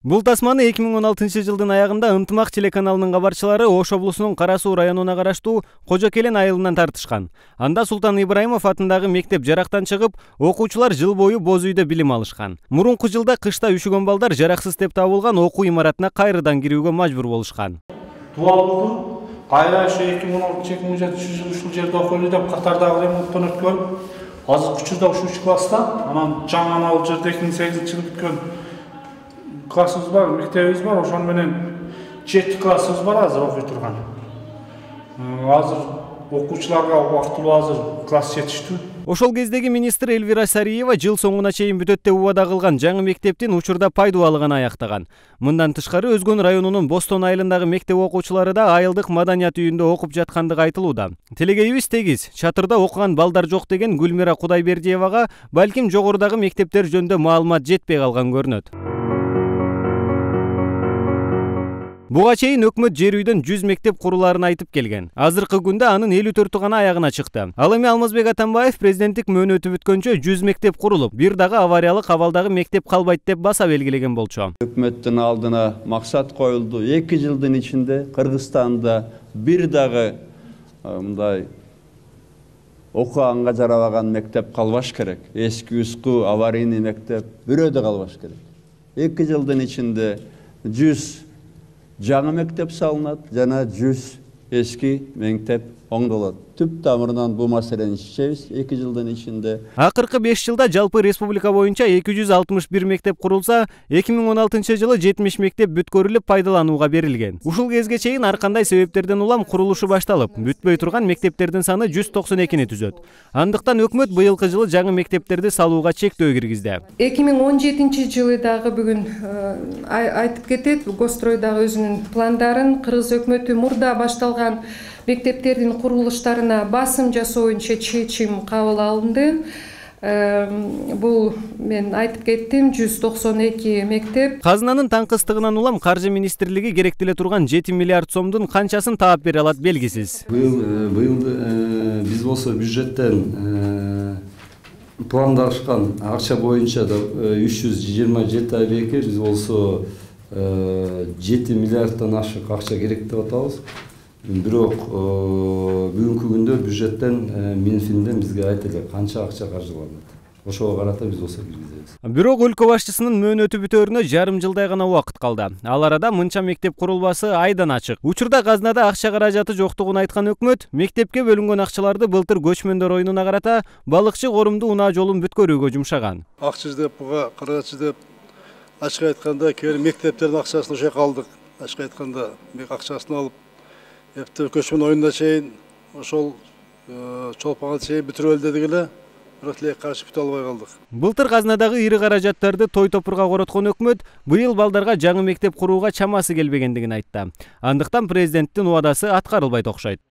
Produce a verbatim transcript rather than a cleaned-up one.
Бул тасманы эки миң он алтынчы жылдын аягында Ынтымак телеканалынын кабарчылары Ош облусунун Кара Суу районуна караштуу Кожо Келен айылынан тартышкан. Анда Султан Ибраимов атындагы мектеп жарактан чыгып, окуучулар жыл бою боз үйдө билим алышкан. Мурунку жылда кышта үшүгөн балдар жараксыз деп табылган окуу имаратына кайрадан кирүүгө мажбур болушкан. Туалды кайра ошо эки миң он алтынчы эки миң жетинчи жылы ушул жерде окуйлу деп катардагы ремонттон өткөн. Азыр учурда ушунчу класста, анан жаңы ал жерде эки миң сегизинчи жылы бүткөн классыбыз бар, мектебибиз бар, ошон менен жети классыбыз бар азыр окуй турган. Азыр окуучуларга убактылуу азыр класс жетиштүү. Ошол кездеги министр Элвира Сариева жыл соңуна чейин бүтөт деп убада кылган жаңы мектептин учурда пайдалуулугун аяктаган. Мындан тышкары Өзгөн районунун Бостон айылындагы мектеп окуучулары да айылдык маданият үйүндө окуп жаткандыгы айтылууда. Тилегейибиз тегиз, чатырда окуган балдар жок деген Гүлмира Кудайбердиевага балким жогорудагы мектептер жөнүндө маалымат жетпей калган көрүнөт. Буга чейин өкмөт жер үйдөн жүз мектеп курулаарын айтып келген. Азыркы күндө анын элүү төртү гана аягына чыкты. Ал эми Алмазбек Атамбаев президенттик мөөнөтү бүткөнчө жүз мектеп курулуп, бир дагы авариялык абалдагы мектеп калбайт деп баса белгилеген болчу. Өкмөттүн алдына максат коюлду. эки жылдын ичинде Кыргызстанда бир дагы мындай окуганга жарабаган мектеп калбаш керек. Эски үскү аварийный мектеп бирөө да калбаш керек. эки жылдын ичинде жүз жаңы мектеп салынат, жана жүз эски мектеп оңдолот. Түп тамырынан бул маселени чечебиз эки жылдын ичинде. Акыркы беш жылда жалпы республика боюнча эки жүз алтымыш бир мектеп курулса, эки миң он алтынчы жылы жетимиш мектеп бүткөрүлүп пайдаланууга берилген. Ушул кезге чейин ар кандай себептерден улам курулушу башталып, бүтпөй турган мектептердин саны жүз токсон экини түзөт. Андыктан өкмөт быйылкы жылы жаңы мектептерди салууга чектөө киргизди. эки миң он жетинчи жылы дагы бүгүн айтып кетет, Гострой дагы өзүнүн пландарын, Кыргыз өкмөтү мурда башталган мектептердин курулуштарына басым жасоо боюнча чечим кабыл алынды. Бул мен айтып кеттим, жүз токсон эки мектеп. Казынанын таңкыстыгынан улам Каржы министрлиги керектеле турган жети миллиард сомдун канчасын таап бере алат белгисиз. Быйыл быйыл биз болсо бюджеттен пландашкан акча боюнча да үч жүз жыйырма жети айбекке, биз болсо жети миллиарддан ашык акча керек деп атабыз. Бирок бүгүнкү күндө бюджеттен Минфинден бизге айтылды канча акча каржыланат. Ошого карата биз болсо киргизебиз. Бирок өлкө башчысынын мөөнөтү бүтөрүнө жарым жылдай гана убакыт калды. Ал арада мынча мектеп курулбасы айдан ачык. Учурда казнада акча каражаты жоктугун айткан өкмөт мектепке бөлүнгөн акчаларды былтыр көчмөндөр оюнуна карата балыкчы корумду унаа жолун бүткөрүүгө жумшаган. Акча издеп, буга каражат издеп, ачык айтканда кээ мектептердин акчасын ошо калдык. Ачык айтканда акчасын алып Эпте көчмөн оюнда чейин ошол чолпонго чейин бүтүрөлү дедик эле, бирок тилек каршы бүтө албай калдык. Былтыр казнадагы ири каражаттарды той топурга короткон өкмөт быйыл балдарга жаңы мектеп курууга чамасы келбегендигин айтты. Андыктан президенттин убадасы аткарылбайт окшойт.